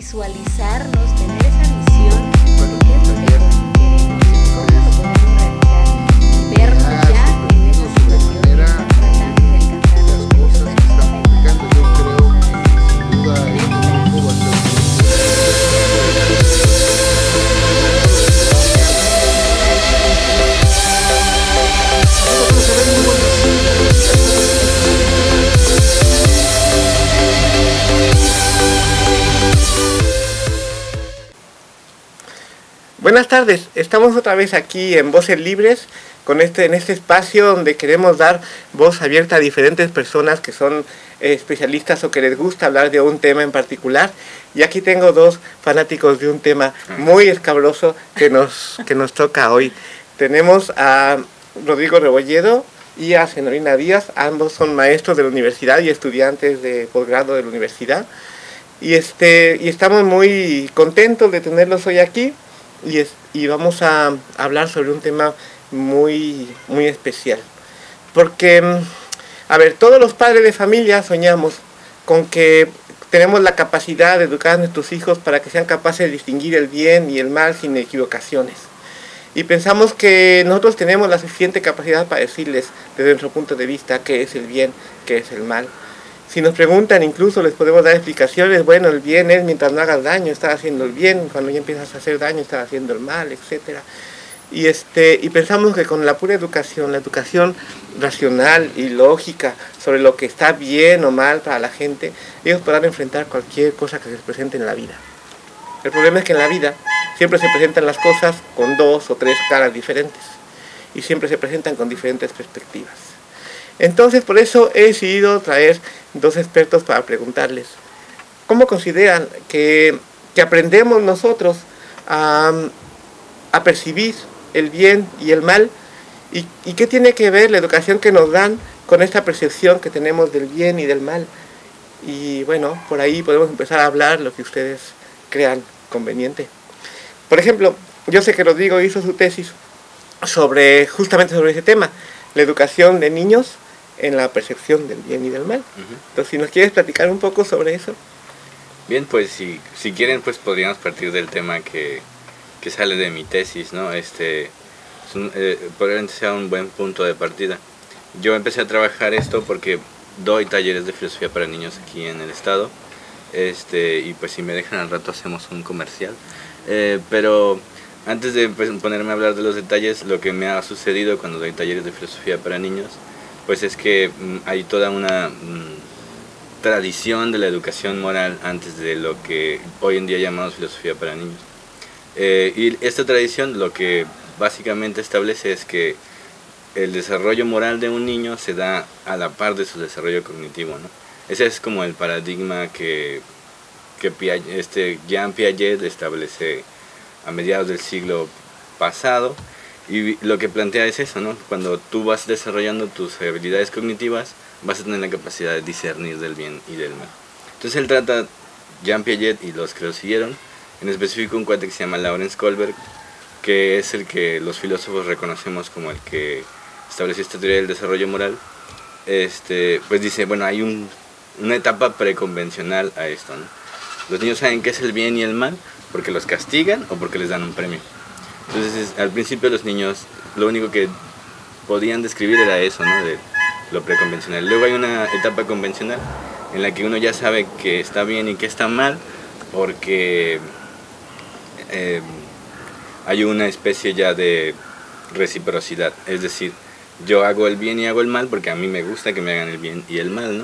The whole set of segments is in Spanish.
visualizarnos, tener esa visión de qué es lo que queremos, cómo lo podemos realizar, vernos ya en esa situación, tratando de alcanzar las cosas que están publicando. Yo creo que sin duda el grupo va a ser Buenas tardes, estamos otra vez aquí en Voces Libres, en este espacio donde queremos dar voz abierta a diferentes personas que son especialistas o que les gusta hablar de un tema en particular. Y aquí tengo dos fanáticos de un tema muy escabroso que nos toca hoy. Tenemos a Rodrigo Rebolledo y a Senorina Díaz, ambos son maestros de la universidad y estudiantes de posgrado de la universidad. Y estamos muy contentos de tenerlos hoy aquí. Y vamos a hablar sobre un tema muy especial. Porque, a ver, todos los padres de familia soñamos con que tenemos la capacidad de educar a nuestros hijos para que sean capaces de distinguir el bien y el mal sin equivocaciones. Y pensamos que nosotros tenemos la suficiente capacidad para decirles desde nuestro punto de vista qué es el bien, qué es el mal. Si nos preguntan, incluso les podemos dar explicaciones. Bueno, el bien es mientras no hagas daño, estás haciendo el bien. Cuando ya empiezas a hacer daño, estás haciendo el mal, etc. Y pensamos que con la pura educación, la educación racional y lógica sobre lo que está bien o mal para la gente, ellos podrán enfrentar cualquier cosa que se les presente en la vida. El problema es que en la vida siempre se presentan las cosas con 2 o 3 caras diferentes. Y siempre se presentan con diferentes perspectivas. Entonces, por eso he decidido traer dos expertos para preguntarles ¿cómo consideran que aprendemos nosotros a percibir el bien y el mal? ¿Y qué tiene que ver la educación que nos dan con esta percepción que tenemos del bien y del mal? Y bueno, por ahí podemos empezar a hablar lo que ustedes crean conveniente. Por ejemplo, yo sé que Rodrigo hizo su tesis justamente sobre ese tema, la educación de niños en la percepción del bien y del mal. Entonces, si nos quieres platicar un poco sobre eso. Bien, pues si quieren, pues podríamos partir del tema que sale de mi tesis, ¿no? Probablemente sea un buen punto de partida. Yo empecé a trabajar esto porque doy talleres de filosofía para niños aquí en el estado, y pues si me dejan al rato hacemos un comercial. Pero antes de ponerme a hablar de los detalles, lo que me ha sucedido cuando doy talleres de filosofía para niños, pues es que hay toda una tradición de la educación moral antes de lo que hoy en día llamamos filosofía para niños. Y esta tradición lo que básicamente establece es que el desarrollo moral de un niño se da a la par de su desarrollo cognitivo, ¿no? Ese es como el paradigma que Jean Piaget establece a mediados del siglo pasado. Y lo que plantea es eso, ¿no? Cuando tú vas desarrollando tus habilidades cognitivas, vas a tener la capacidad de discernir del bien y del mal. Entonces él trata, Jean Piaget y los que lo siguieron, en específico un cuate que se llama Lawrence Kohlberg, que es el que los filósofos reconocemos como el que estableció esta teoría del desarrollo moral. Pues dice, bueno, hay una etapa preconvencional a esto, ¿no? Los niños saben qué es el bien y el mal porque los castigan o porque les dan un premio. Entonces, al principio los niños, lo único que podían describir era eso, ¿no? De lo preconvencional. Luego hay una etapa convencional en la que uno ya sabe que está bien y que está mal, porque hay una especie ya de reciprocidad. Es decir, yo hago el bien y hago el mal porque a mí me gusta que me hagan el bien y el mal, ¿no?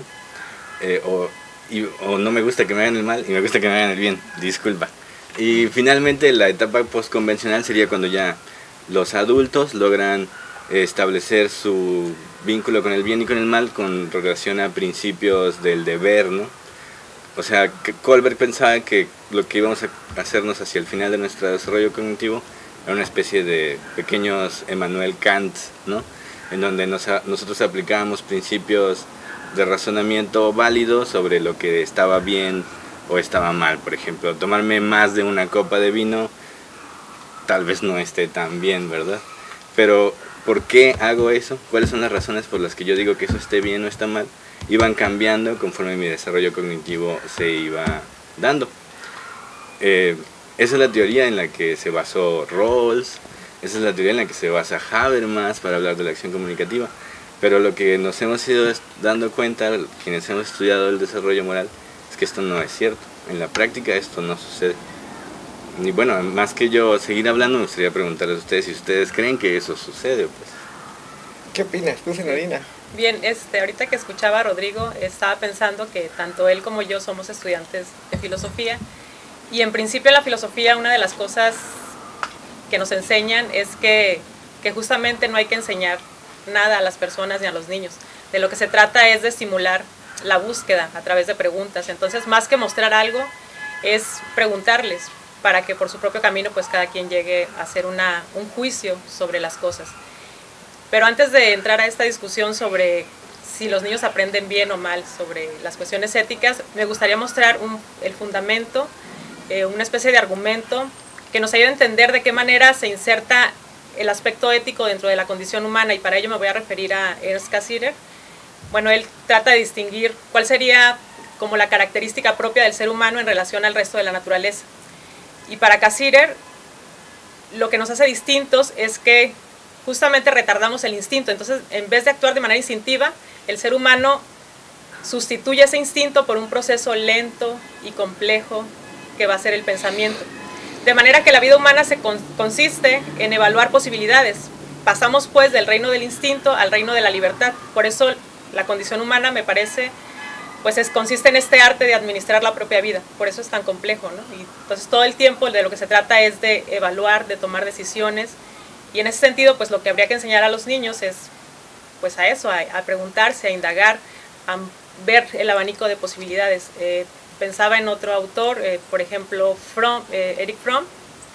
O no me gusta que me hagan el mal y me gusta que me hagan el bien, disculpa. Y finalmente la etapa postconvencional sería cuando ya los adultos logran establecer su vínculo con el bien y con el mal con relación a principios del deber, ¿no? O sea, que Kohlberg pensaba que lo que íbamos a hacernos hacia el final de nuestro desarrollo cognitivo era una especie de pequeños Emmanuel Kant, ¿no? En donde nosotros aplicábamos principios de razonamiento válidos sobre lo que estaba bien o estaba mal. Por ejemplo, tomarme más de una copa de vino tal vez no esté tan bien, ¿verdad? Pero ¿por qué hago eso? ¿Cuáles son las razones por las que yo digo que eso esté bien o está mal? Iban cambiando conforme mi desarrollo cognitivo se iba dando. esa es la teoría en la que se basó Rawls, esa es la teoría en la que se basa Habermas para hablar de la acción comunicativa. Pero lo que nos hemos ido dando cuenta, quienes hemos estudiado el desarrollo moral, es que esto no es cierto. En la práctica esto no sucede. Y bueno, más que yo seguir hablando, me gustaría preguntarles a ustedes si ustedes creen que eso sucede. Pues. ¿Qué opinas tú, Senorina? Bien, ahorita que escuchaba a Rodrigo, estaba pensando que tanto él como yo somos estudiantes de filosofía, y en principio en la filosofía una de las cosas que nos enseñan es que justamente no hay que enseñar nada a las personas ni a los niños. De lo que se trata es de estimular la búsqueda a través de preguntas. Entonces, más que mostrar algo, es preguntarles para que por su propio camino pues cada quien llegue a hacer un juicio sobre las cosas. Pero antes de entrar a esta discusión sobre si los niños aprenden bien o mal sobre las cuestiones éticas, me gustaría mostrar el fundamento, una especie de argumento que nos ayude a entender de qué manera se inserta el aspecto ético dentro de la condición humana, y para ello me voy a referir a Ernst Cassirer. Bueno, él trata de distinguir cuál sería como la característica propia del ser humano en relación al resto de la naturaleza. Y para Cassirer, lo que nos hace distintos es que justamente retardamos el instinto. Entonces, en vez de actuar de manera instintiva, el ser humano sustituye ese instinto por un proceso lento y complejo que va a ser el pensamiento. De manera que la vida humana consiste en evaluar posibilidades. Pasamos pues del reino del instinto al reino de la libertad. Por eso la condición humana, me parece, pues consiste en este arte de administrar la propia vida. Por eso es tan complejo, ¿no? Y entonces todo el tiempo de lo que se trata es de evaluar, de tomar decisiones. Y en ese sentido, pues lo que habría que enseñar a los niños es pues a eso, a preguntarse, a indagar, a ver el abanico de posibilidades. Pensaba en otro autor, por ejemplo, Erich Fromm,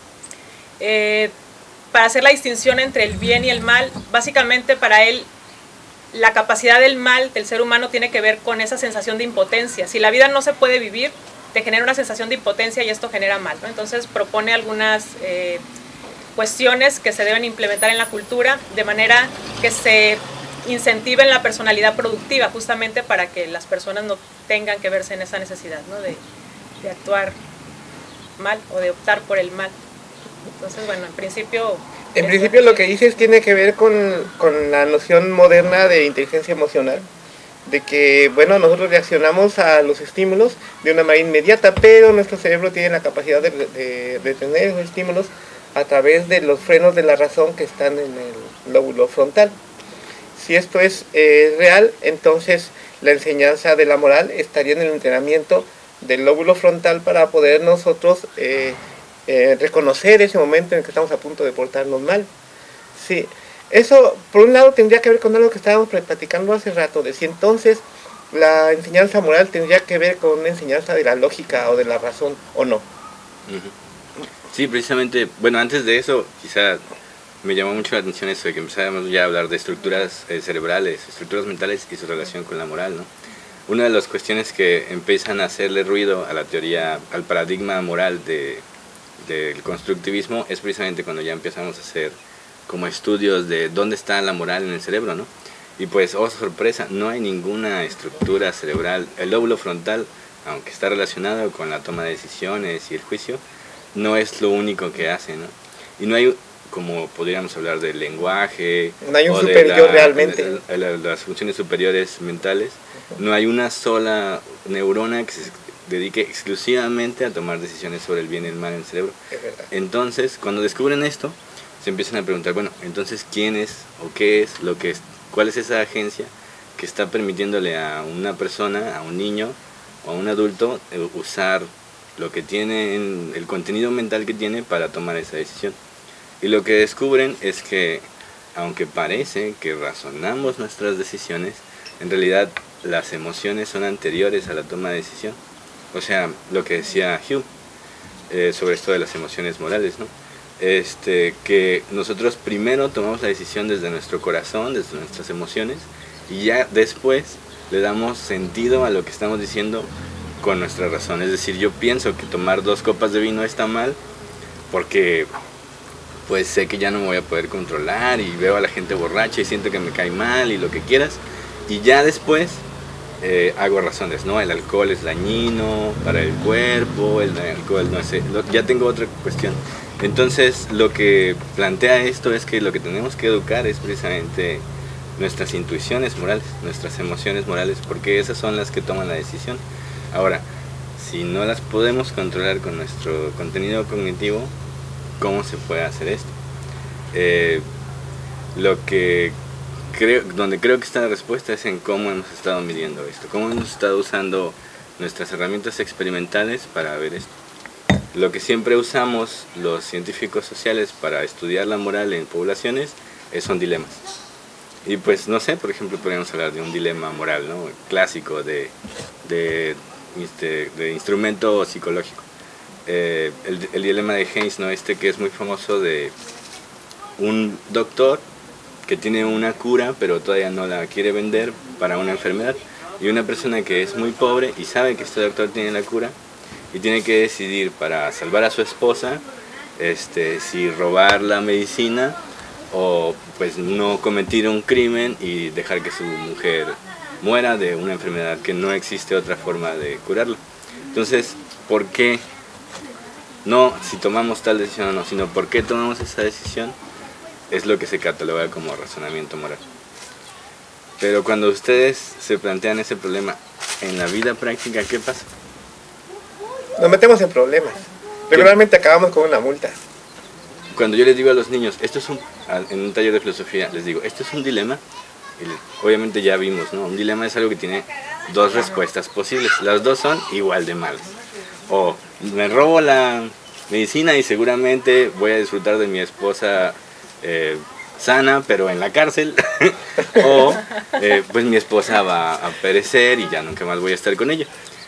para hacer la distinción entre el bien y el mal. Básicamente para él la capacidad del mal del ser humano tiene que ver con esa sensación de impotencia. Si la vida no se puede vivir, te genera una sensación de impotencia y esto genera mal, ¿no? Entonces propone algunas cuestiones que se deben implementar en la cultura de manera que se incentiven la personalidad productiva, justamente para que las personas no tengan que verse en esa necesidad, ¿no? de actuar mal o de optar por el mal. Entonces, bueno, en principio lo que dices tiene que ver con la noción moderna de inteligencia emocional, de que, bueno, nosotros reaccionamos a los estímulos de una manera inmediata, pero nuestro cerebro tiene la capacidad de retener esos estímulos a través de los frenos de la razón que están en el lóbulo frontal. Si esto es real, entonces la enseñanza de la moral estaría en el entrenamiento del lóbulo frontal para poder nosotros reconocer ese momento en el que estamos a punto de portarnos mal. Sí, eso por un lado tendría que ver con algo que estábamos platicando hace rato, de si entonces la enseñanza moral tendría que ver con una enseñanza de la lógica o de la razón o no. Sí, precisamente, bueno, antes de eso, quizá me llamó mucho la atención eso de que empezáramos ya a hablar de estructuras cerebrales, estructuras mentales y su relación con la moral, ¿no? Una de las cuestiones que empiezan a hacerle ruido a la teoría, al paradigma moral del constructivismo es precisamente cuando ya empezamos a hacer como estudios de dónde está la moral en el cerebro, ¿no? Y pues, oh sorpresa, no hay ninguna estructura cerebral. El lóbulo frontal, aunque está relacionado con la toma de decisiones y el juicio, no es lo único que hace, ¿no? Y no hay, como podríamos hablar del lenguaje, no hay un superior realmente, las funciones superiores mentales, no hay una sola neurona que se dedique exclusivamente a tomar decisiones sobre el bien y el mal en el cerebro. Entonces, cuando descubren esto, se empiezan a preguntar, bueno, entonces, ¿quién es o qué es lo que es? ¿Cuál es esa agencia que está permitiéndole a una persona, a un niño o a un adulto usar lo que tiene, el contenido mental que tiene para tomar esa decisión? Y lo que descubren es que, aunque parece que razonamos nuestras decisiones, en realidad las emociones son anteriores a la toma de decisión. O sea, lo que decía Hume sobre esto de las emociones morales, ¿no? Que nosotros primero tomamos la decisión desde nuestro corazón, desde nuestras emociones, y ya después le damos sentido a lo que estamos diciendo con nuestra razón. Es decir, yo pienso que tomar 2 copas de vino está mal porque pues sé que ya no me voy a poder controlar y veo a la gente borracha y siento que me cae mal y lo que quieras, y ya después hago razones, ¿no? El alcohol es dañino para el cuerpo, el alcohol no es... Ya tengo otra cuestión. Entonces, lo que plantea esto es que lo que tenemos que educar es precisamente nuestras intuiciones morales, nuestras emociones morales, porque esas son las que toman la decisión. Ahora, si no las podemos controlar con nuestro contenido cognitivo, ¿cómo se puede hacer esto? Donde creo que está la respuesta es en cómo hemos estado midiendo esto, cómo hemos estado usando nuestras herramientas experimentales para ver esto. Lo que siempre usamos los científicos sociales para estudiar la moral en poblaciones son dilemas. Y pues no sé, por ejemplo, podríamos hablar de un dilema moral, ¿no? Clásico de instrumento psicológico. El dilema de Haynes, ¿no? Que es muy famoso, de un doctor que tiene una cura pero todavía no la quiere vender para una enfermedad, y una persona que es muy pobre y sabe que este doctor tiene la cura y tiene que decidir para salvar a su esposa si robar la medicina o pues no cometer un crimen y dejar que su mujer muera de una enfermedad que no existe otra forma de curarla. Entonces, ¿por qué no si tomamos tal decisión o no, sino por qué tomamos esa decisión? Es lo que se cataloga como razonamiento moral. Pero cuando ustedes se plantean ese problema en la vida práctica, ¿qué pasa? Nos metemos en problemas. Regularmente acabamos con una multa. Cuando yo les digo a los niños, en un taller de filosofía, les digo, esto es un dilema, y obviamente ya vimos, ¿no? Un dilema es algo que tiene dos respuestas posibles. Las dos son igual de malas. O me robo la medicina y seguramente voy a disfrutar de mi esposa sana, pero en la cárcel. O pues mi esposa va a perecer y ya nunca más voy a estar con ella.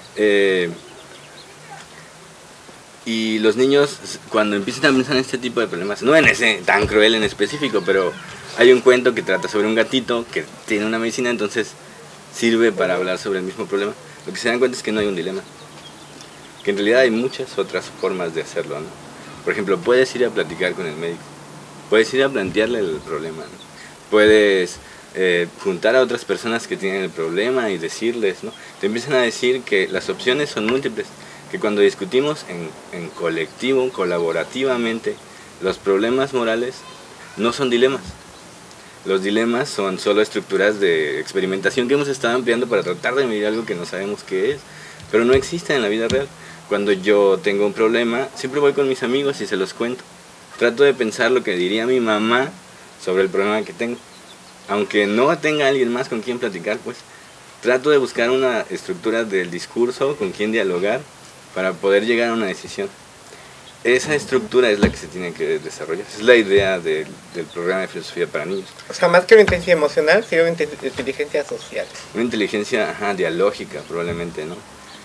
Y los niños, cuando empiezan a pensar en este tipo de problemas, no en ese tan cruel en específico, pero hay un cuento que trata sobre un gatito que tiene una medicina, entonces sirve para hablar sobre el mismo problema. Lo que se dan cuenta es que no hay un dilema, que en realidad hay muchas otras formas de hacerlo, ¿no? Por ejemplo, puedes ir a platicar con el médico, puedes ir a plantearle el problema, ¿no? Puedes juntar a otras personas que tienen el problema y decirles, ¿no? Te empiezan a decir que las opciones son múltiples, que cuando discutimos en colectivo, colaborativamente, los problemas morales no son dilemas. Los dilemas son solo estructuras de experimentación que hemos estado empleando para tratar de medir algo que no sabemos qué es, pero no existen en la vida real. Cuando yo tengo un problema, siempre voy con mis amigos y se los cuento. Trato de pensar lo que diría mi mamá sobre el problema que tengo. Aunque no tenga alguien más con quien platicar, pues trato de buscar una estructura del discurso con quien dialogar para poder llegar a una decisión. Esa estructura es la que se tiene que desarrollar. Es la idea del programa de filosofía para niños. O sea, más que una inteligencia emocional, sería una inteligencia social. Una inteligencia dialógica, probablemente, ¿no?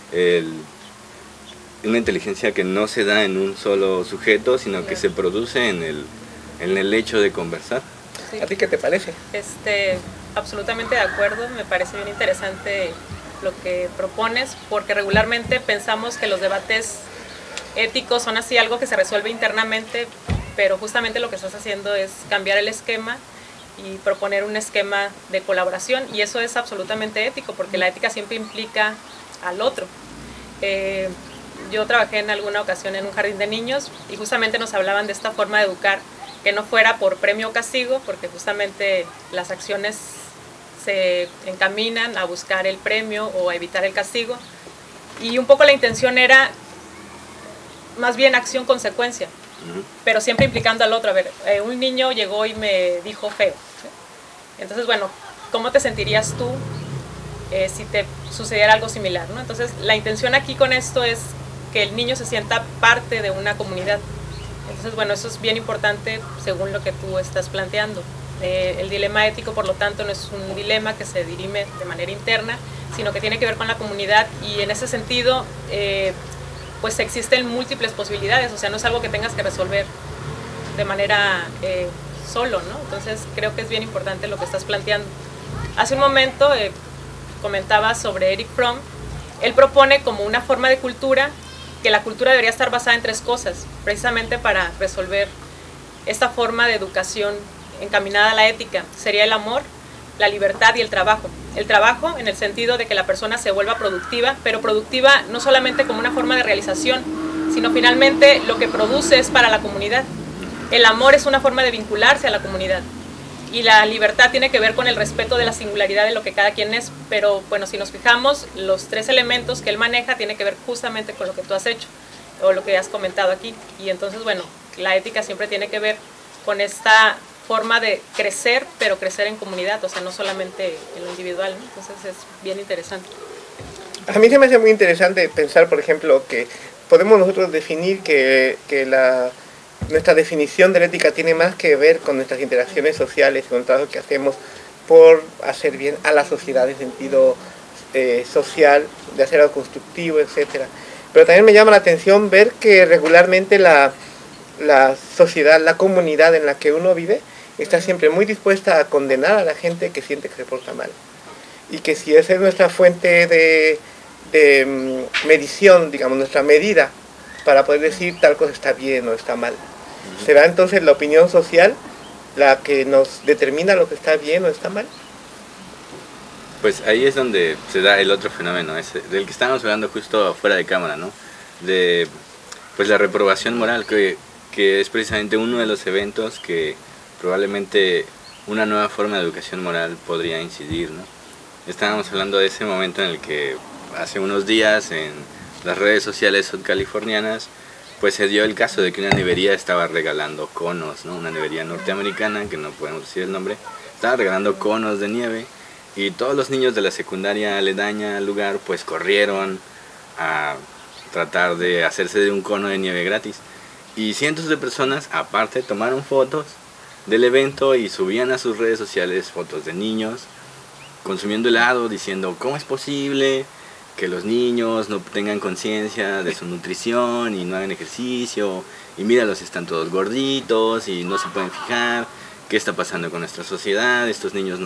Una inteligencia que no se da en un solo sujeto, sino que se produce en el hecho de conversar. Sí. ¿A ti qué te parece? Absolutamente de acuerdo, me parece bien interesante lo que propones, porque regularmente pensamos que los debates éticos son así algo que se resuelve internamente, pero justamente lo que estás haciendo es cambiar el esquema y proponer un esquema de colaboración, y eso es absolutamente ético, porque la ética siempre implica al otro. Yo trabajé en alguna ocasión en un jardín de niños y justamente nos hablaban de esta forma de educar, que no fuera por premio o castigo, porque justamente las acciones se encaminan a buscar el premio o a evitar el castigo, y un poco la intención era más bien acción-consecuencia, pero siempre implicando al otro. A ver, un niño llegó y me dijo feo, entonces bueno, ¿cómo te sentirías tú si te sucediera algo similar, ¿no? Entonces la intención aquí con esto es que el niño se sienta parte de una comunidad. Entonces bueno, eso es bien importante según lo que tú estás planteando. El dilema ético, por lo tanto, no es un dilema que se dirime de manera interna, sino que tiene que ver con la comunidad, y en ese sentido pues existen múltiples posibilidades, o sea, no es algo que tengas que resolver de manera solo, ¿no? Entonces creo que es bien importante lo que estás planteando. Hace un momento comentaba sobre Eric Fromm. Él propone como una forma de cultura que la cultura debería estar basada en tres cosas, precisamente para resolver esta forma de educación encaminada a la ética. Sería el amor, la libertad y el trabajo. El trabajo en el sentido de que la persona se vuelva productiva, pero productiva no solamente como una forma de realización, sino finalmente lo que produce es para la comunidad. El amor es una forma de vincularse a la comunidad. Y la libertad tiene que ver con el respeto de la singularidad de lo que cada quien es, pero bueno, si nos fijamos, los 3 elementos que él maneja tiene que ver justamente con lo que tú has hecho, o lo que has comentado aquí. Y entonces, bueno, la ética siempre tiene que ver con esta forma de crecer, pero crecer en comunidad, o sea, no solamente en lo individual, ¿no? Entonces es bien interesante. A mí se me hace muy interesante pensar, por ejemplo, que podemos nosotros definir que nuestra definición de la ética tiene más que ver con nuestras interacciones sociales, con el trabajo que hacemos por hacer bien a la sociedad en sentido social, de hacer algo constructivo, etcétera. Pero también me llama la atención ver que regularmente la sociedad, la comunidad en la que uno vive, está siempre muy dispuesta a condenar a la gente que siente que se porta mal. Y que si esa es nuestra fuente de medición, digamos, nuestra medida, para poder decir tal cosa está bien o está mal. ¿Será entonces la opinión social la que nos determina lo que está bien o está mal? Pues ahí es donde se da el otro fenómeno, del que estábamos hablando justo fuera de cámara, ¿no? De pues la reprobación moral, que es precisamente uno de los eventos que probablemente una nueva forma de educación moral podría incidir, ¿no? Estábamos hablando de ese momento en el que hace unos días en las redes sociales sudcalifornianas pues se dio el caso de que una nevería estaba regalando conos, ¿no? Una nevería norteamericana, que no podemos decir el nombre, estaba regalando conos de nieve y todos los niños de la secundaria aledaña al lugar pues corrieron a tratar de hacerse de un cono de nieve gratis. Y cientos de personas aparte tomaron fotos del evento y subían a sus redes sociales fotos de niños consumiendo helado, diciendo ¿cómo es posible que los niños no tengan conciencia de su nutrición y no hagan ejercicio? Y míralos, están todos gorditos y no se pueden fijar qué está pasando con nuestra sociedad, estos niños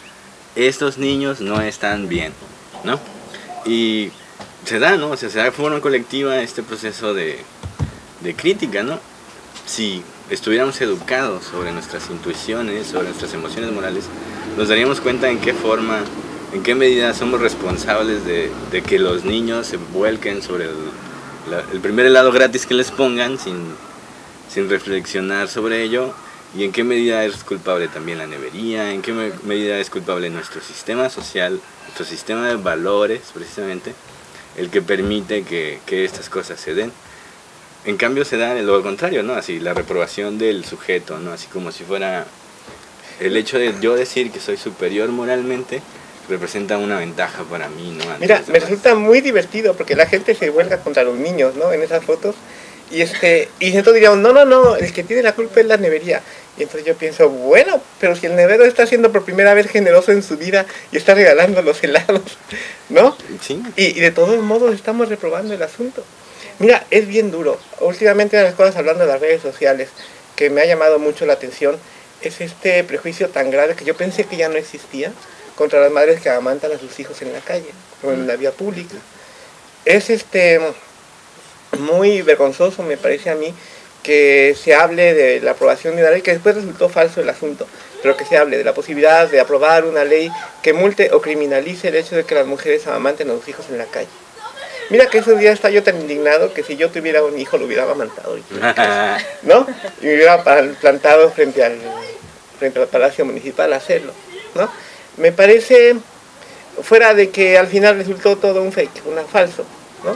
no están bien, ¿no? Y se da, ¿no? O sea, se da de forma colectiva este proceso de crítica, ¿no? Si estuviéramos educados sobre nuestras intuiciones, sobre nuestras emociones morales, nos daríamos cuenta en qué forma, en qué medida somos responsables de que los niños se vuelquen sobre el primer helado gratis que les pongan sin reflexionar sobre ello, y en qué medida es culpable también la nevería, en qué medida es culpable nuestro sistema social, nuestro sistema de valores, precisamente, el que permite que estas cosas se den. En cambio se da lo contrario, ¿no? Así, la reprobación del sujeto, ¿no? Así como si fuera el hecho de yo decir que soy superior moralmente, representa una ventaja para mí, ¿no? Mira, me resulta muy divertido porque la gente se huelga contra los niños, ¿no? En esas fotos. Y entonces diríamos, no, el que tiene la culpa es la nevería. Y entonces yo pienso, bueno, pero si el nevero está siendo por primera vez generoso en su vida y está regalando los helados, ¿no? Sí. Y de todos modos estamos reprobando el asunto. Mira, es bien duro. Últimamente una de las cosas, hablando de las redes sociales, que me ha llamado mucho la atención, es este prejuicio tan grave que yo pensé que ya no existía contra las madres que amamantan a sus hijos en la calle o en la vía pública. Es muy vergonzoso, me parece a mí, que se hable de la aprobación de una ley, que después resultó falso el asunto, pero que se hable de la posibilidad de aprobar una ley que multe o criminalice el hecho de que las mujeres amamanten a sus hijos en la calle. Mira que esos días estaba yo tan indignado que si yo tuviera un hijo lo hubiera amamantado, ¿no? Y me hubiera plantado frente al Palacio Municipal a hacerlo, ¿no? Me parece, fuera de que al final resultó todo un fake, un falso, ¿no?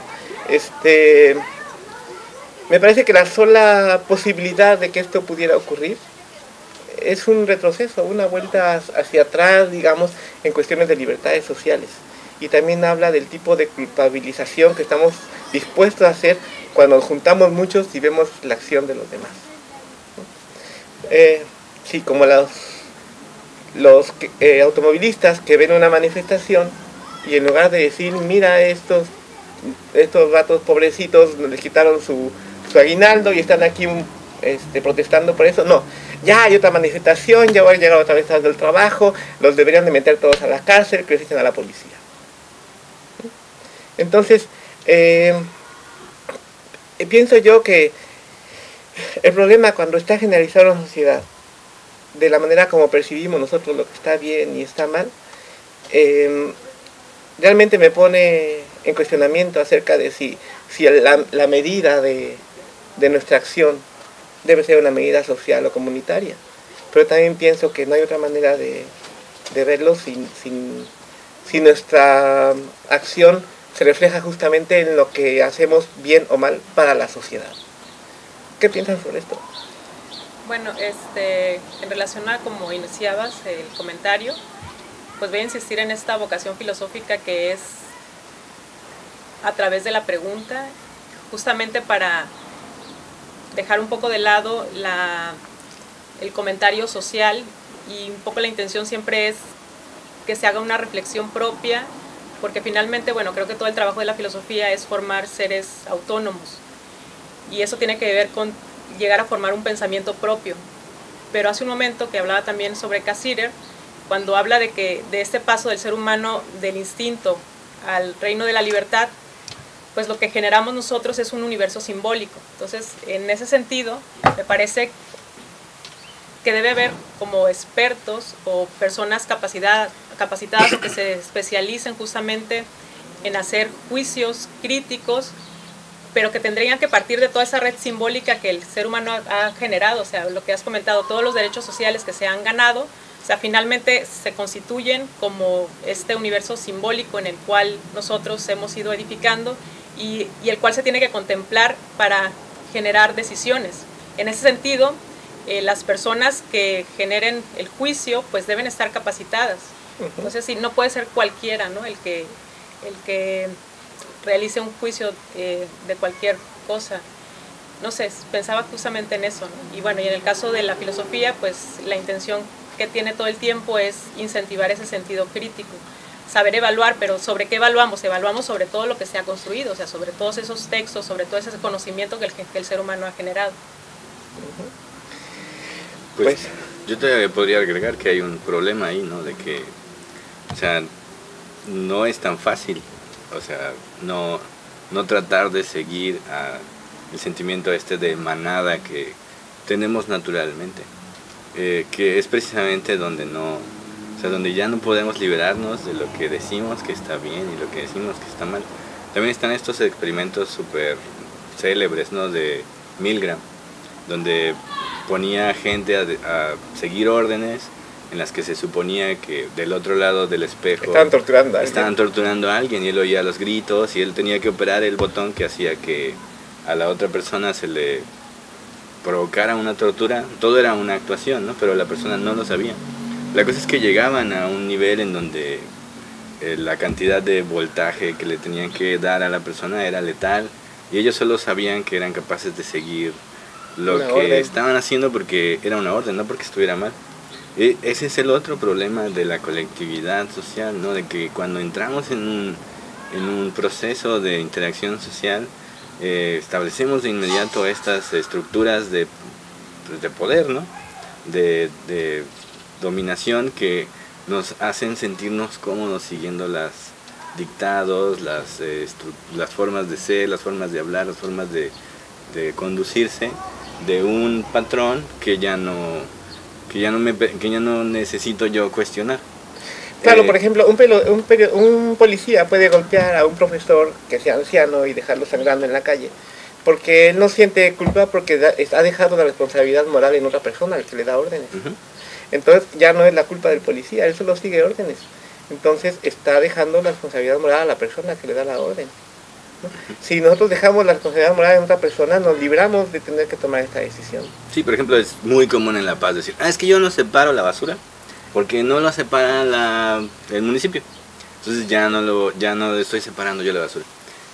Me parece que la sola posibilidad de que esto pudiera ocurrir es un retroceso, una vuelta hacia atrás, digamos, en cuestiones de libertades sociales. Y también habla del tipo de culpabilización que estamos dispuestos a hacer cuando nos juntamos muchos y vemos la acción de los demás. Sí, como los automovilistas que ven una manifestación y en lugar de decir, mira, estos gatos pobrecitos les quitaron su aguinaldo y están aquí protestando por eso, no, ya hay otra manifestación, ya voy a llegar otra vez del trabajo, los deberían de meter todos a la cárcel, que necesitan a la policía. Entonces, pienso yo que el problema cuando está generalizado en la sociedad de la manera como percibimos nosotros lo que está bien y está mal, realmente me pone en cuestionamiento acerca de si la medida de nuestra acción debe ser una medida social o comunitaria. Pero también pienso que no hay otra manera de verlo si nuestra acción se refleja justamente en lo que hacemos bien o mal para la sociedad. ¿Qué piensan sobre esto? Bueno, en relación a como iniciabas el comentario, pues voy a insistir en esta vocación filosófica que es a través de la pregunta, justamente para dejar un poco de lado el comentario social, y un poco la intención siempre es que se haga una reflexión propia, porque finalmente, bueno, creo que todo el trabajo de la filosofía es formar seres autónomos, y eso tiene que ver con llegar a formar un pensamiento propio. Pero hace un momento que hablaba también sobre Cassirer, cuando habla de este paso del ser humano del instinto al reino de la libertad, pues lo que generamos nosotros es un universo simbólico. Entonces, en ese sentido, me parece que debe haber como expertos o personas capacitadas o que se especialicen justamente en hacer juicios críticos, pero que tendrían que partir de toda esa red simbólica que el ser humano ha generado, o sea, lo que has comentado, todos los derechos sociales que se han ganado, o sea, finalmente se constituyen como este universo simbólico en el cual nosotros hemos ido edificando y el cual se tiene que contemplar para generar decisiones. En ese sentido, las personas que generen el juicio pues deben estar capacitadas. Entonces, sí, no puede ser cualquiera, ¿no?, el que realice un juicio de cualquier cosa. No sé, pensaba justamente en eso, ¿no? Y bueno, y en el caso de la filosofía, pues la intención que tiene todo el tiempo es incentivar ese sentido crítico, saber evaluar, pero ¿sobre qué evaluamos? Evaluamos sobre todo lo que se ha construido, o sea, sobre todos esos textos, sobre todo ese conocimiento que el ser humano ha generado. Pues yo te podría agregar que hay un problema ahí, ¿no? De que, o sea, no es tan fácil, o sea, no tratar de seguir el sentimiento de manada que tenemos naturalmente, que es precisamente donde donde ya no podemos liberarnos de lo que decimos que está bien y lo que decimos que está mal. También están estos experimentos súper célebres, ¿no?, de Milgram, donde ponía gente a seguir órdenes en las que se suponía que del otro lado del espejo estaban torturando a alguien, y él oía los gritos y él tenía que operar el botón que hacía que a la otra persona se le provocara una tortura. Todo era una actuación, ¿no?, pero la persona no lo sabía. La cosa es que llegaban a un nivel en donde la cantidad de voltaje que le tenían que dar a la persona era letal, y ellos solo sabían que eran capaces de seguir lo que estaban haciendo porque era una orden, no porque estuviera mal. Ese es el otro problema de la colectividad social, ¿no?, de que cuando entramos en un proceso de interacción social, establecemos de inmediato estas estructuras de poder, ¿no?, de dominación, que nos hacen sentirnos cómodos siguiendo los dictados, las formas de ser, las formas de hablar, las formas de conducirse de un patrón que ya no necesito yo cuestionar. Claro, por ejemplo, un policía puede golpear a un profesor que sea anciano y dejarlo sangrando en la calle, porque él no siente culpa porque ha dejado la responsabilidad moral en otra persona, al que le da órdenes. Entonces ya no es la culpa del policía, él solo sigue órdenes. Entonces está dejando la responsabilidad moral a la persona que le da la orden, ¿no? Si nosotros dejamos la responsabilidad moral en otra persona, nos libramos de tener que tomar esta decisión. Sí, por ejemplo, es muy común en La Paz decir, es que yo no separo la basura porque no lo separa el municipio. Entonces ya no estoy separando yo la basura.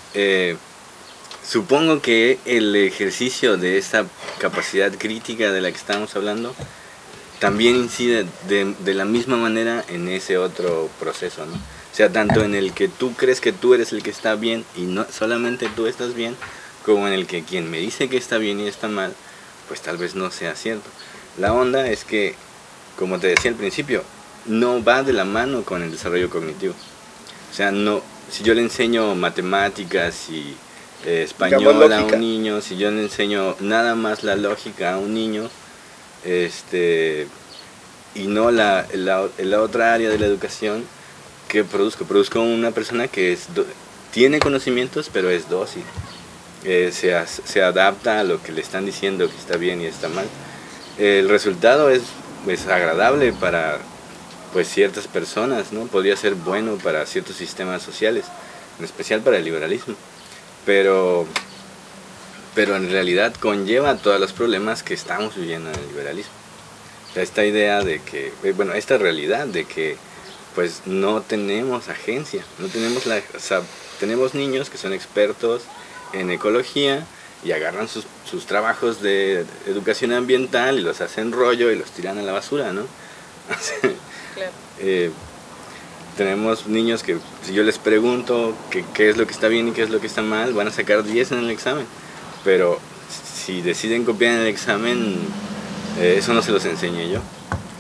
Supongo que el ejercicio de esa capacidad crítica de la que estamos hablando también incide de la misma manera en ese otro proceso, ¿no? O sea, tanto en el que tú crees que tú eres el que está bien y no solamente tú estás bien, como en el que quien me dice que está bien y está mal, pues tal vez no sea cierto. La onda es que, como te decía al principio, no va de la mano con el desarrollo cognitivo. O sea, si yo le enseño matemáticas y español a un niño, si yo le enseño nada más la lógica a un niño, y no la otra área de la educación que produzco una persona que tiene conocimientos pero es dócil, se adapta a lo que le están diciendo que está bien y está mal. El resultado es agradable para pues ciertas personas, ¿no? Podría ser bueno para ciertos sistemas sociales, en especial para el liberalismo, pero en realidad conlleva todos los problemas que estamos viviendo en el liberalismo. O sea, esta idea de que, bueno, esta realidad de que pues no tenemos agencia, no tenemos o sea, tenemos niños que son expertos en ecología y agarran sus trabajos de educación ambiental y los hacen rollo y los tiran a la basura, ¿no? Claro. Tenemos niños que si yo les pregunto qué es lo que está bien y qué es lo que está mal, van a sacar 10 en el examen, pero si deciden copiar en el examen, eso no se los enseñé yo.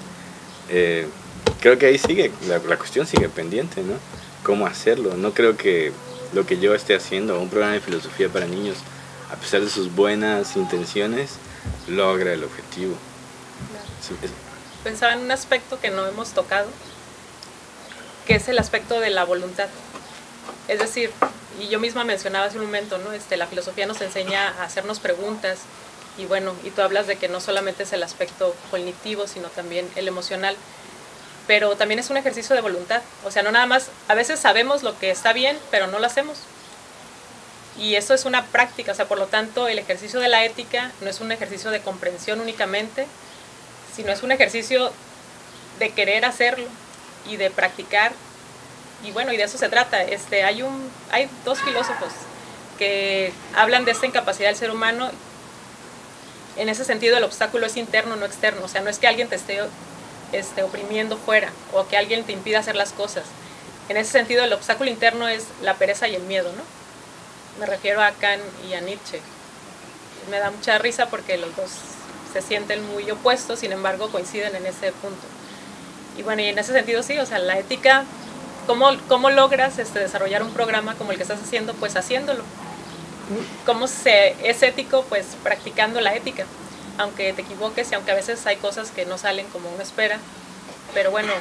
Creo que ahí sigue, la cuestión sigue pendiente, ¿no? ¿Cómo hacerlo? No creo que lo que yo esté haciendo, un programa de filosofía para niños, a pesar de sus buenas intenciones, logra el objetivo. Claro. Pensaba en un aspecto que no hemos tocado, que es el aspecto de la voluntad. Es decir, y yo misma mencionaba hace un momento, ¿no? La filosofía nos enseña a hacernos preguntas, y bueno, y tú hablas de que no solamente es el aspecto cognitivo, sino también el emocional, pero también es un ejercicio de voluntad. O sea, no nada más, a veces sabemos lo que está bien, pero no lo hacemos. Y eso es una práctica, o sea, por lo tanto, el ejercicio de la ética no es un ejercicio de comprensión únicamente, sino es un ejercicio de querer hacerlo y de practicar. Y bueno, y de eso se trata. Hay dos filósofos que hablan de esta incapacidad del ser humano. En ese sentido, el obstáculo es interno, no externo. O sea, no es que alguien te esté oprimiendo fuera o que alguien te impida hacer las cosas. En ese sentido, el obstáculo interno es la pereza y el miedo, ¿no? Me refiero a Kant y a Nietzsche. Me da mucha risa porque los dos se sienten muy opuestos, sin embargo coinciden en ese punto. Y bueno, y en ese sentido sí, o sea, la ética, ¿cómo logras desarrollar un programa como el que estás haciendo? Pues haciéndolo. ¿Cómo es ético? Pues practicando la ética, aunque te equivoques y aunque a veces hay cosas que no salen como uno espera, pero bueno,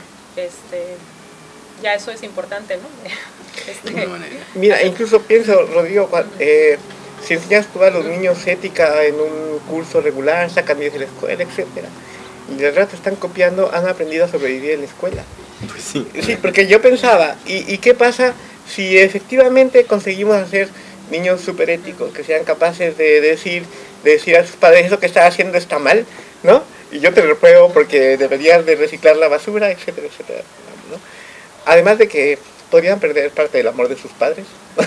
ya eso es importante, ¿no? Mira, incluso pienso, Rodrigo, si enseñas tú a los niños ética en un curso regular, sacan 10 de la escuela, etcétera, y de rato están copiando, han aprendido a sobrevivir en la escuela. Pues sí. Sí, porque yo pensaba, ¿y qué pasa si efectivamente conseguimos hacer niños súper éticos, que sean capaces de decir a sus padres, eso que estás haciendo está mal, ¿no? Y yo te repruebo porque deberías de reciclar la basura, etcétera, etcétera, ¿no? Además de que podrían perder parte del amor de sus padres.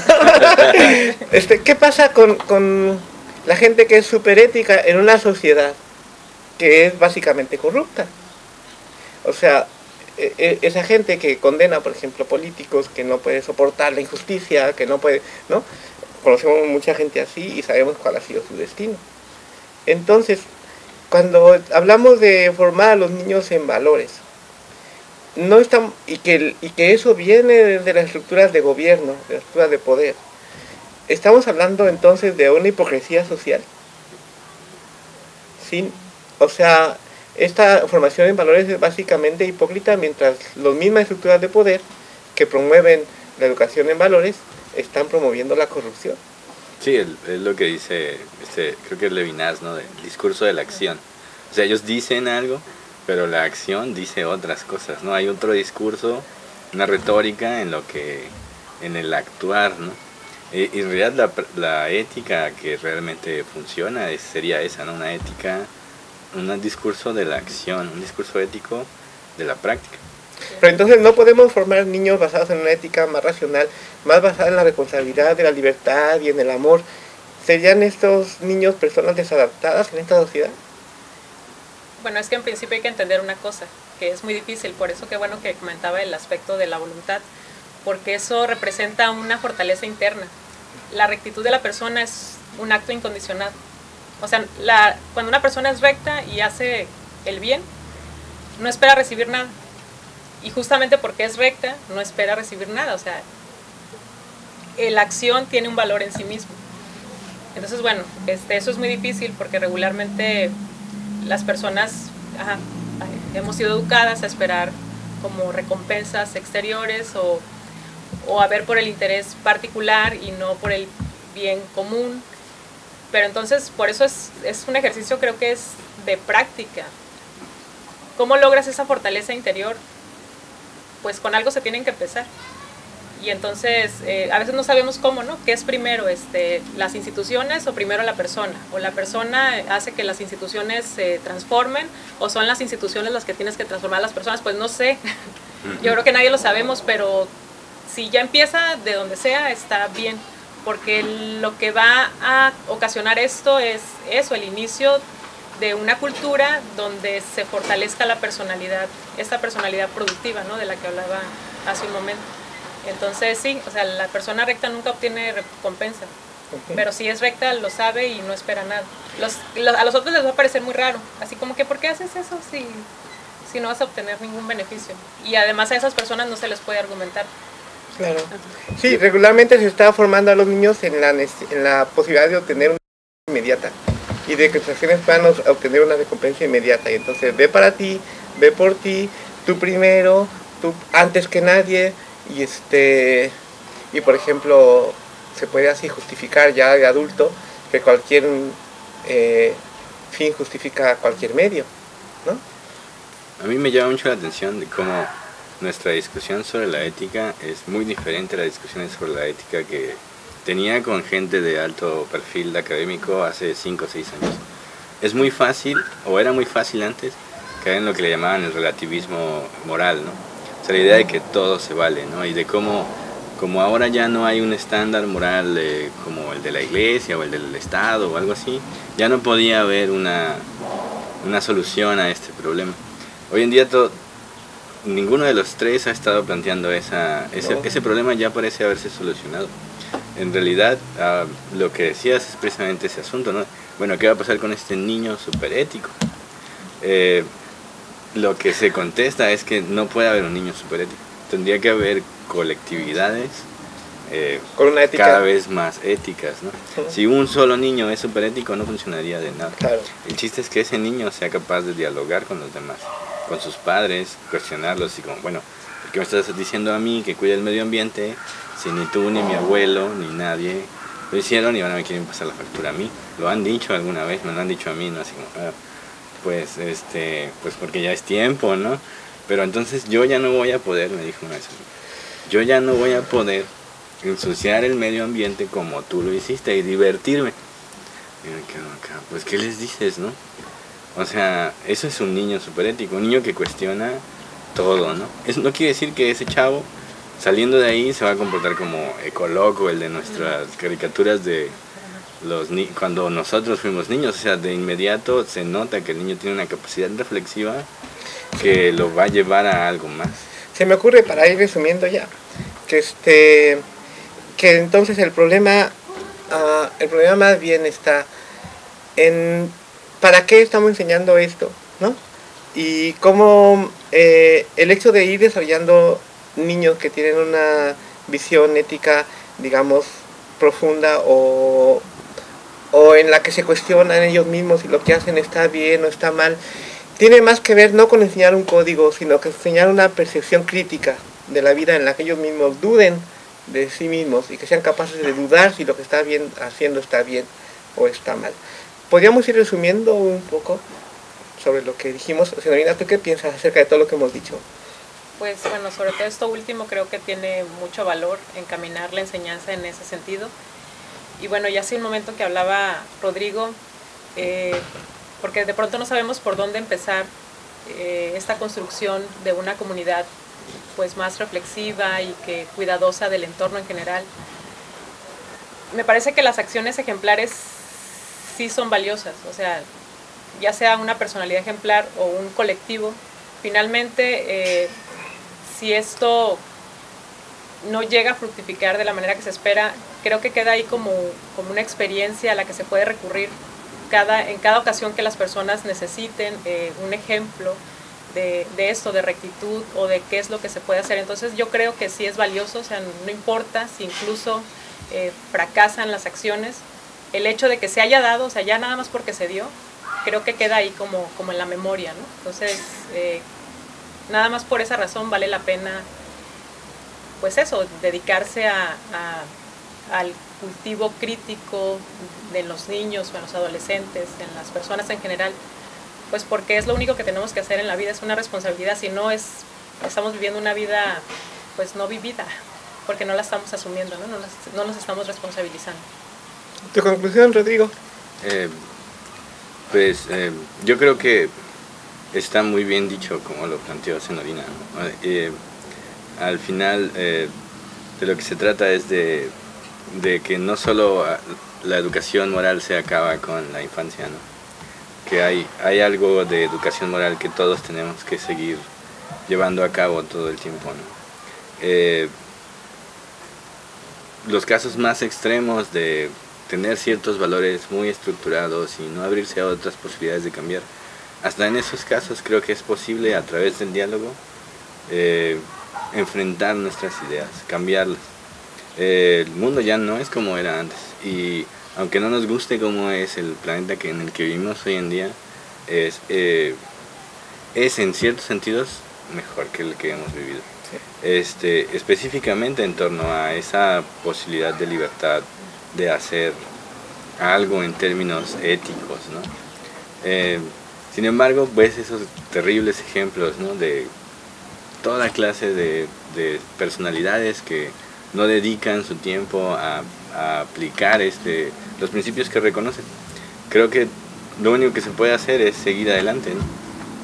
¿Qué pasa con la gente que es súper ética en una sociedad que es básicamente corrupta? O sea, esa gente que condena, por ejemplo, políticos, que no puede soportar la injusticia, que no puede, ¿no? Conocemos mucha gente así y sabemos cuál ha sido su destino. Entonces, cuando hablamos de formar a los niños en valores, no están, y que eso viene de las estructuras de gobierno, de las estructuras de poder, estamos hablando entonces de una hipocresía social. ¿Sí? O sea, esta formación en valores es básicamente hipócrita, mientras las mismas estructuras de poder que promueven la educación en valores están promoviendo la corrupción. Sí, es lo que dice, creo que es Levinas, ¿no? El discurso de la acción. O sea, ellos dicen algo, pero la acción dice otras cosas, ¿no? Hay otro discurso, una retórica en el actuar, ¿no? Y en realidad la ética que realmente funciona sería esa, ¿no? Una ética, un discurso de la acción, un discurso ético de la práctica. Pero entonces no podemos formar niños basados en una ética más racional, más basada en la responsabilidad, de la libertad y en el amor. ¿Serían estos niños personas desadaptadas en esta sociedad? Bueno, es que en principio hay que entender una cosa, que es muy difícil, por eso que bueno que comentaba el aspecto de la voluntad, porque eso representa una fortaleza interna. La rectitud de la persona es un acto incondicionado. O sea, cuando una persona es recta y hace el bien, no espera recibir nada. Y justamente porque es recta, no espera recibir nada. O sea, la acción tiene un valor en sí mismo. Entonces, bueno, eso es muy difícil porque regularmente las personas... hemos sido educadas a esperar como recompensas exteriores o a ver por el interés particular y no por el bien común. Pero entonces, por eso es un ejercicio, creo que es de práctica. ¿Cómo logras esa fortaleza interior? Pues con algo se tienen que empezar. Y entonces, a veces no sabemos cómo, ¿no? ¿Qué es primero, las instituciones o primero la persona? ¿O la persona hace que las instituciones se transformen? ¿O son las instituciones las que tienes que transformar a las personas? Pues no sé. Yo creo que nadie lo sabemos, pero si ya empieza de donde sea, está bien. Porque lo que va a ocasionar esto es eso, el inicio de una cultura donde se fortalezca la personalidad, esta personalidad productiva, ¿no? De la que hablaba hace un momento. Entonces sí, o sea, la persona recta nunca obtiene recompensa, pero si es recta lo sabe y no espera nada. A los otros les va a parecer muy raro, así como que ¿por qué haces eso si no vas a obtener ningún beneficio? Y además a esas personas no se les puede argumentar. Claro. Sí, regularmente se está formando a los niños en la posibilidad de obtener una recompensa inmediata y de que sus acciones puedan obtener una recompensa inmediata. Y entonces ve para ti, ve por ti, tú primero, tú antes que nadie. Y por ejemplo, se puede así justificar ya de adulto que cualquier fin justifica cualquier medio, ¿no? A mí me llama mucho la atención de cómo nuestra discusión sobre la ética es muy diferente a las discusiones sobre la ética que tenía con gente de alto perfil académico hace 5 o 6 años. Es muy fácil, o era muy fácil antes, caer en lo que le llamaban el relativismo moral, ¿no? O sea, la idea de que todo se vale, ¿no? Y de cómo ahora ya no hay un estándar moral como el de la iglesia o el del Estado o algo así, ya no podía haber una solución a este problema. Hoy en día ninguno de los tres ha estado planteando ese problema, ya parece haberse solucionado. En realidad, lo que decías es precisamente ese asunto, ¿no? Bueno, ¿qué va a pasar con este niño superético? Lo que se contesta es que no puede haber un niño superético. Tendría que haber colectividades con una ética cada vez más éticas, ¿no? Si un solo niño es superético, no funcionaría de nada. Claro. El chiste es que ese niño sea capaz de dialogar con los demás, con sus padres, cuestionarlos y como, bueno, ¿por qué me estás diciendo a mí que cuide el medio ambiente si ni tú, ni mi abuelo, ni nadie lo hicieron y ahora me quieren pasar la factura a mí? Lo han dicho alguna vez, me lo han dicho a mí, ¿no? Así como, pues porque ya es tiempo, ¿no? Pero entonces yo ya no voy a poder, me dijo una vez, yo ya no voy a poder ensuciar el medio ambiente como tú lo hiciste y divertirme. Y me quedo acá, pues ¿qué les dices, no? O sea, eso es un niño superético, un niño que cuestiona todo, ¿no? Eso no quiere decir que ese chavo saliendo de ahí se va a comportar como Ecoloco, el de nuestras caricaturas de cuando nosotros fuimos niños. O sea, de inmediato se nota que el niño tiene una capacidad reflexiva que lo va a llevar a algo más. Se me ocurre, para ir resumiendo ya, que entonces el problema más bien está en ¿para qué estamos enseñando esto? ¿No? Y cómo el hecho de ir desarrollando niños que tienen una visión ética, digamos, profunda o en la que se cuestionan ellos mismos si lo que hacen está bien o está mal, tiene más que ver no con enseñar un código, sino que enseñar una percepción crítica de la vida en la que ellos mismos duden de sí mismos y que sean capaces de dudar si lo que está haciendo está bien o está mal. ¿Podríamos ir resumiendo un poco sobre lo que dijimos? Señorina, ¿tú qué piensas acerca de todo lo que hemos dicho? Pues bueno, sobre todo esto último creo que tiene mucho valor encaminar la enseñanza en ese sentido. Y bueno, ya hace un momento que hablaba Rodrigo, porque de pronto no sabemos por dónde empezar esta construcción de una comunidad pues más reflexiva y que cuidadosa del entorno en general. Me parece que las acciones ejemplares sí son valiosas, o sea, ya sea una personalidad ejemplar o un colectivo, finalmente si esto no llega a fructificar de la manera que se espera, creo que queda ahí como una experiencia a la que se puede recurrir en cada ocasión que las personas necesiten un ejemplo de esto, de rectitud o de qué es lo que se puede hacer. Entonces yo creo que sí es valioso, o sea, no importa si incluso fracasan las acciones, el hecho de que se haya dado, o sea, ya nada más porque se dio, creo que queda ahí como en la memoria, ¿no? Entonces, nada más por esa razón vale la pena, pues eso, dedicarse al cultivo crítico de los niños o en los adolescentes, en las personas en general, pues porque es lo único que tenemos que hacer en la vida, es una responsabilidad, si no estamos viviendo una vida pues no vivida, porque no la estamos asumiendo, no nos estamos responsabilizando. ¿Tu conclusión, Rodrigo? Yo creo que está muy bien dicho como lo planteó Senorina, ¿no? Al final de lo que se trata es de que no solo la educación moral se acaba con la infancia, ¿no? Que hay algo de educación moral que todos tenemos que seguir llevando a cabo todo el tiempo, ¿no? Los casos más extremos de tener ciertos valores muy estructurados y no abrirse a otras posibilidades de cambiar, hasta en esos casos creo que es posible a través del diálogo enfrentar nuestras ideas, cambiarlas. El mundo ya no es como era antes, y aunque no nos guste cómo es el planeta en el que vivimos hoy en día, es en ciertos sentidos mejor que el que hemos vivido. Específicamente en torno a esa posibilidad de libertad de hacer algo en términos éticos, ¿no? Sin embargo, ves esos terribles ejemplos, ¿no? De toda clase de personalidades que no dedican su tiempo a aplicar los principios que reconocen. Creo que lo único que se puede hacer es seguir adelante, ¿no?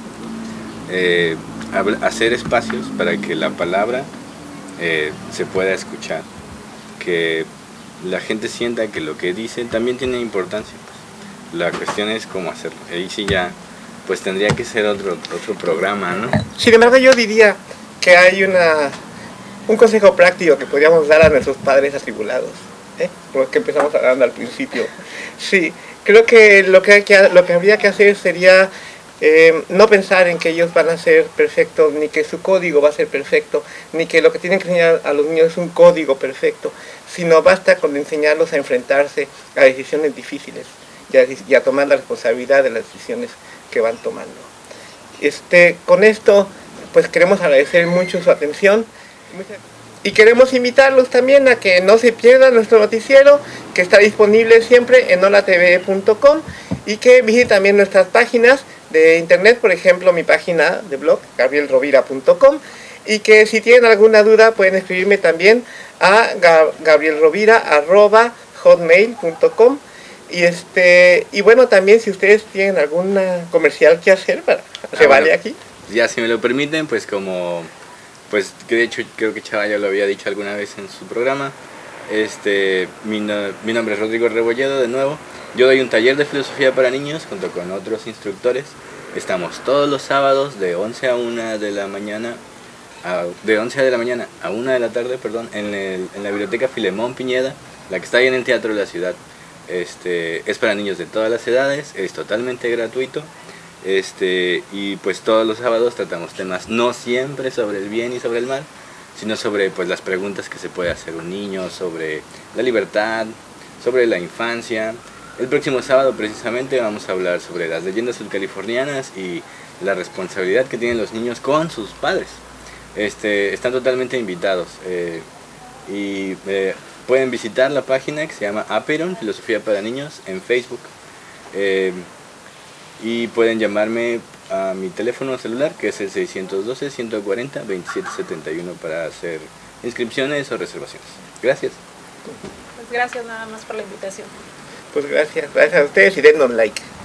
Hacer espacios para que la palabra se pueda escuchar, que la gente sienta que lo que dice también tiene importancia, pues. La cuestión es cómo hacerlo. Ahí sí ya pues tendría que ser otro programa, ¿no? Sin embargo, yo diría que hay un consejo práctico que podríamos dar a nuestros padres atribulados, como que empezamos hablando al principio. Sí, creo que lo que habría que hacer sería no pensar en que ellos van a ser perfectos, ni que su código va a ser perfecto, ni que lo que tienen que enseñar a los niños es un código perfecto, sino basta con enseñarlos a enfrentarse a decisiones difíciles y a tomar la responsabilidad de las decisiones que van tomando. Con esto, pues queremos agradecer mucho su atención y queremos invitarlos también a que no se pierdan nuestro noticiero, que está disponible siempre en holatv.com, y que visiten también nuestras páginas de internet, por ejemplo mi página de blog gabrielrovira.com, y que si tienen alguna duda pueden escribirme también a gabrielrovira@hotmail.com. Y bueno, también si ustedes tienen alguna comercial que hacer, ¿se vale aquí? Ya, si me lo permiten, pues que de hecho creo que Chava ya lo había dicho alguna vez en su programa. Mi nombre es Rodrigo Rebolledo, de nuevo. Yo doy un taller de filosofía para niños junto con otros instructores. Estamos todos los sábados de 11 a 1 de la mañana, de 11 de la mañana a 1 de la tarde, perdón, en la biblioteca Filemón Piñeda, la que está ahí en el Teatro de la Ciudad. Es para niños de todas las edades, es totalmente gratuito. Y pues todos los sábados tratamos temas no siempre sobre el bien y sobre el mal, sino sobre pues las preguntas que se puede hacer un niño, sobre la libertad, sobre la infancia. El próximo sábado precisamente vamos a hablar sobre las leyendas subcalifornianas y la responsabilidad que tienen los niños con sus padres. Están totalmente invitados, pueden visitar la página que se llama Aperon, Filosofía para Niños, en Facebook. Y pueden llamarme a mi teléfono celular, que es el 612-140-2771, para hacer inscripciones o reservaciones. Gracias. Pues gracias nada más por la invitación. Pues gracias a ustedes y denos like.